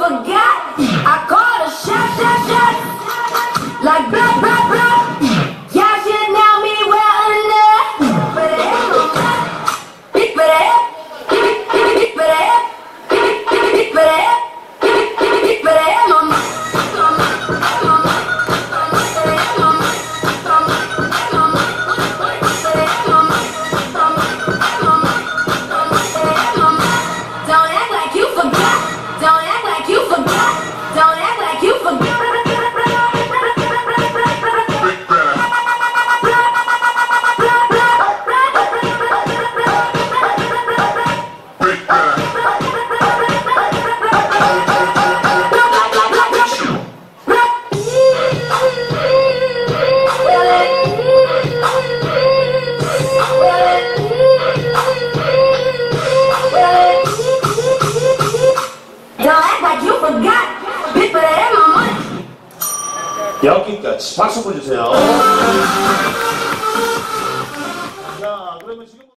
forgot. I called a shot, shot, shot. Like blah, blah, blah. Y'all should know me well enough. But it ain't no fun. Big for that. Big for that. Big for that. Big for that. Mama. Don't act like you forgot. Don't act like you forgot. Don't act like you forgot. Don't act like you forgot. Big for that, mama. 여기까지 박수 보여주세요. 자, 그러면 지금